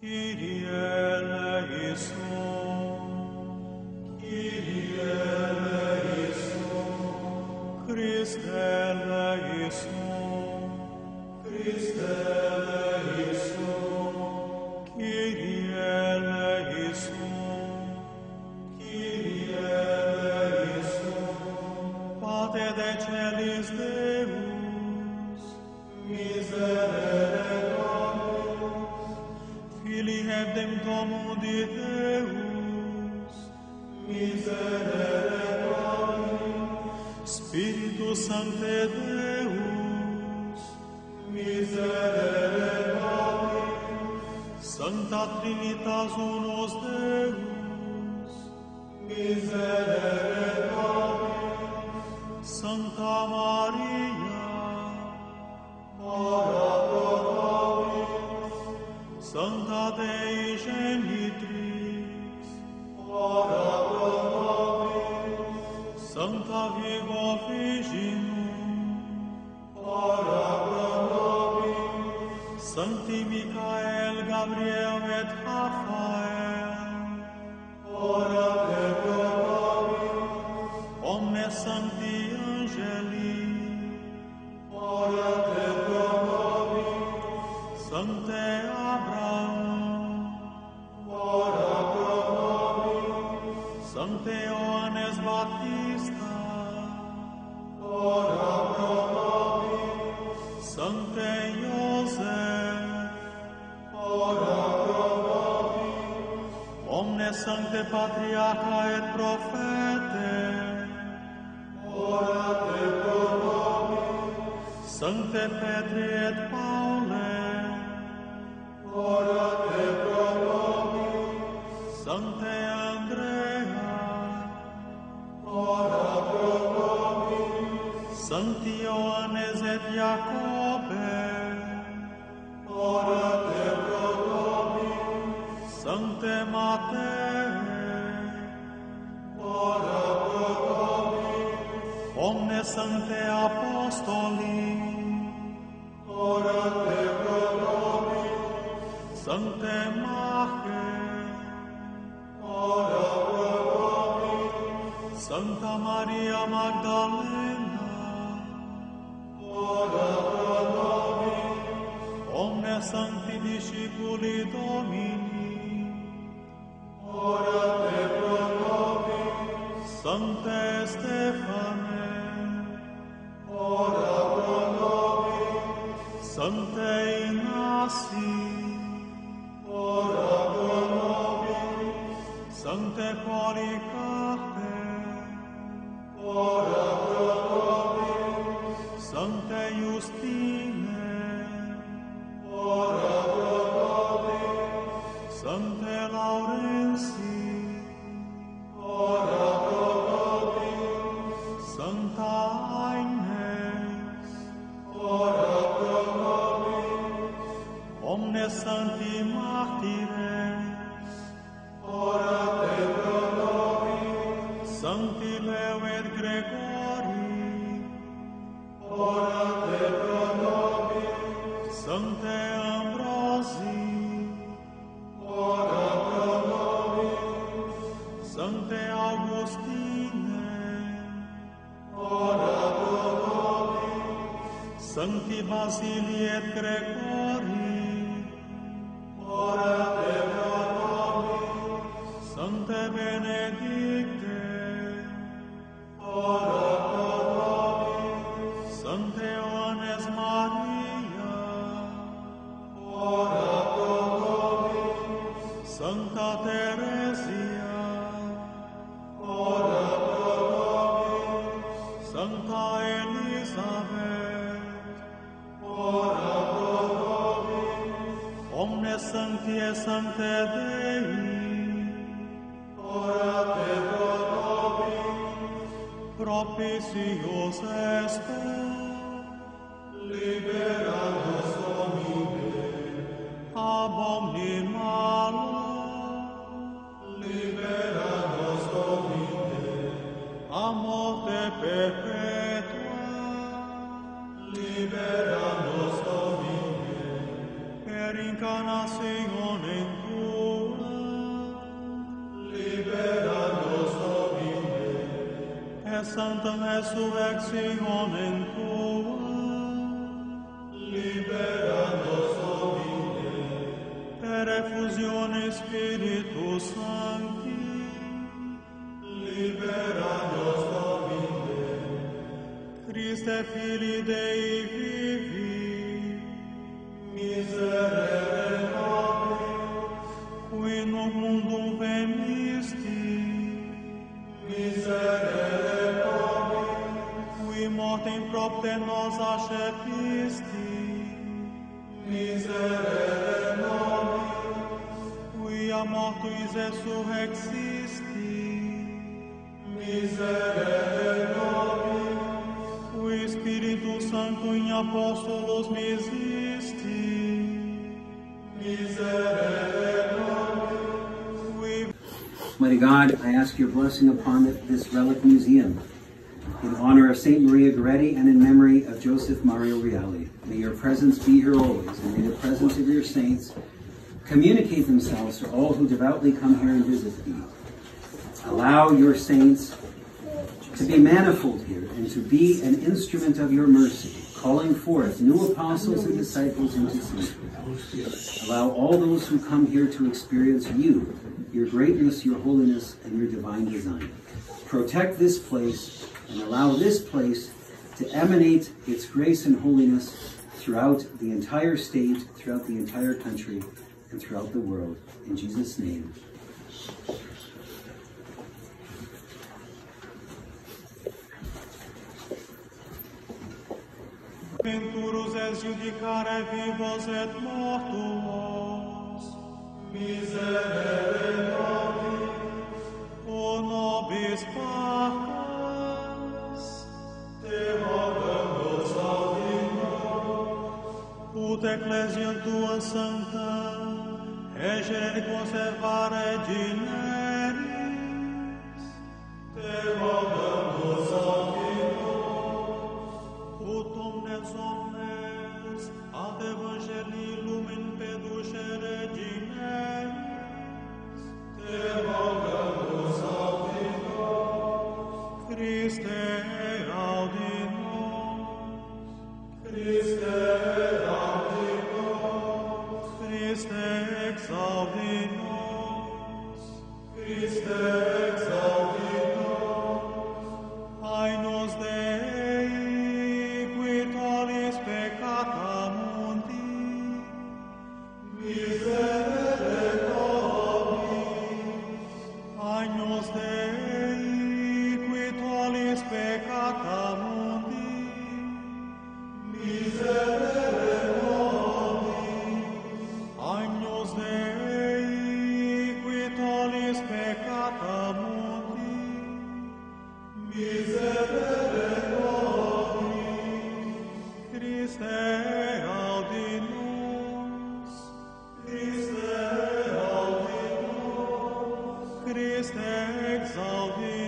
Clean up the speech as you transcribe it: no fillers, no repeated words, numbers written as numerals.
Kyrie eleison, Kyrie eleison, Christe eleison, Christe eleison, Kyrie eleison, Kyrie eleison, Pate de celis Deus, miserere nobis, Filii hebdem Domini Deus, miserere nobis, Spiritus Sancte Deus, miserere nobis, Sancta Trinitas Unus Deus, miserere nobis, Sancta Maria, ora pro nobis, Sancta Dei Genitrix, ora pro nobis, Sancta Virgo Virginum, ora pro nobis, Sancti Michael, Gabriel et Raphael, ora pro nobis, omnes Sancti Angeli, ora pro nobis, Sancte Abraham, ora pro nobis, Sancte Ioannes Baptista, ora pro nobis, Sancte Iosef, ora pro nobis, omnes Sancte Patriarcha et Prophete, ora pro nobis, Sancte Petri et Paule, ora pro nobis, Sancte Andrea, ora pro nobis, Sancti Ioannes et Jacobe, ora pro nobis, Sancte Matei, ora pro nobis, omnes Sancte Apostoli, ora pro nobis, Sancte Mache, ora pro nobis, Sancta Maria Magdalena, ora pro nobis, omnes Sancti Discipuli Domini, ora pro nobis, Sancte Stefane, ora pro nobis, Sancte Ignasi, ora pro nobis, Sancte Polycarpe, ora pro nobis, Sancte Justine, ora pro nobis, Sancte Laurensi, ora pro nobis, Sancta Agnes, ora pro nobis, omnes Sancti Martires, ora pro nobis, Sancti Leo et Gregori, ora pro nobis, Sancte Ambrosi, ora pro nobis, Sancte Augustine, ora pro nobis, Sancti Basili et Gregori, ora pro nobis, Sancte Benedicte, ora pro nobis, Sancte Ioannes Maria, ora pro nobis, Sancta Teresia, ora pro nobis, Sancta Elisabeth, ora pro nobis, omnes Sancti et Sancte Dei, ora pro nobis, propitios est, libera nos Domine, ab omni malo, libera nos Domine, a morte perpetua, libera nos Domine, per incarnationem sanctam resurrectionem Tuam, libera nos Domine, per effusione Spiritus Sancti, libera nos Domine, Christe Filii Dei vivi, miserere nobis, qui nunc mundum venisti, miserere nobis, qui mortem propter nos accepisti, miserere nobis, qui a mortuis resurrexisti, miserere nobis, qui Spiritus Sancto in Apostolos misisti, miserere nobis, qui... Mighty God, I ask your blessing upon this relic museum in honor of Saint Maria Goretti and in memory of Joseph Mario Reali. May your presence be here always, and may the presence of your saints communicate themselves to all who devoutly come here and visit thee. Allow your saints to be manifold here and to be an instrument of your mercy, calling forth new apostles and disciples into sainthood. Allow all those who come here to experience you, your greatness, your holiness, and your divine design. Protect this place and allow this place to emanate its grace and holiness throughout the entire state, throughout the entire country, and throughout the world. In Jesus' name. Venturus es judicare vivos et mortuos, miserere nobis, o nobis pacas, te rogamus audimus, ut ecclesiam tua sanctam, egere conservare generis, te rogamus audimus, ut omnes omnes ad evangelii lumen peducere generis, te rogamus audimus, Christe audi nos, Christe audi nos, Christe exaudi nos, Christe exaudi nos, Ainos Dei, qui tollis peccata mundi, miserere nobis, Ainos Dei, qui tollis peccata mundi, miserere nobis, Ainos Dei, qui tollis peccata mundi, miserere nobis, Christe audi nos, Christe audi nos, Christe exaudi